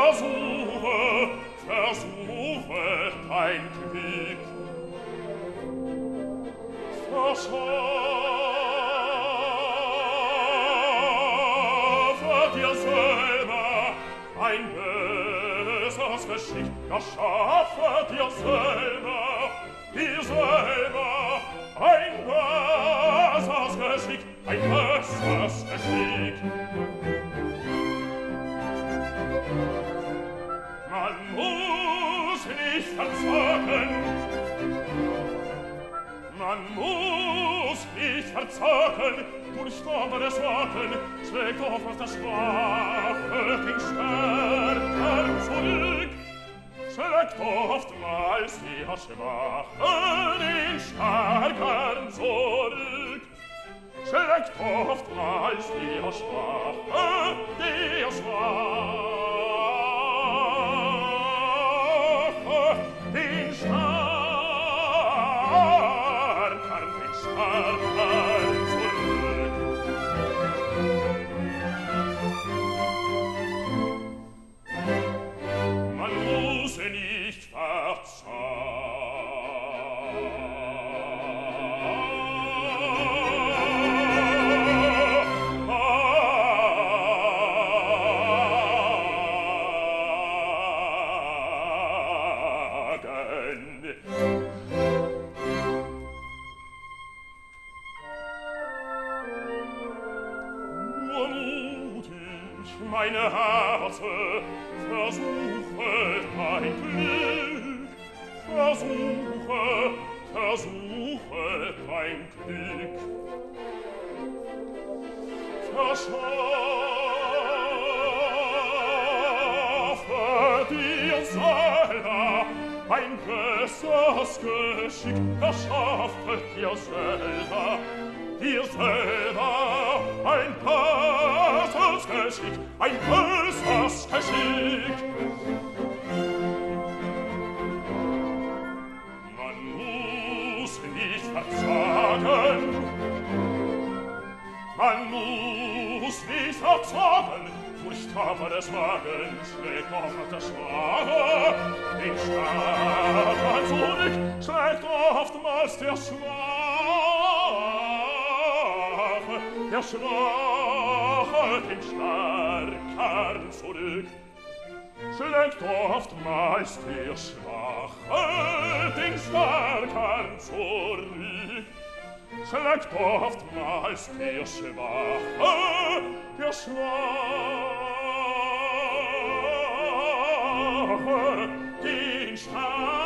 versuche dein Glück. Verschaffe dir selber ein besseres Geschick. Verschaffe dir selber ein besseres Geschick, ein besseres Geschick. Man muss nicht verzagen, man muss nicht verzagen, durch doppeltes Wagen schlägt oft das Schwache den Stärkern zurück. Schlägt oftmals der Schwache den Stärkern zurück. Schlägt oftmals der Schwache den Stärkern zurück. Man muss nicht meine Herze, versuche dein Glück, versuche dein Glück. Verschaffe dir selber ein besseres Geschick, verschaffe dir selber ein besseres Geschick, ein besseres Geschick. Man muss nicht verzagen, man muss nicht verzagen, durch tapferes Wagen schlägt oft der Schwache den Stärkern zurück, schlägt oftmals der Schwache den Stärkern zurück. Schlägt oftmals der Schwache den Stärkern zurück. Schlägt oftmals der Schwache den Stärkern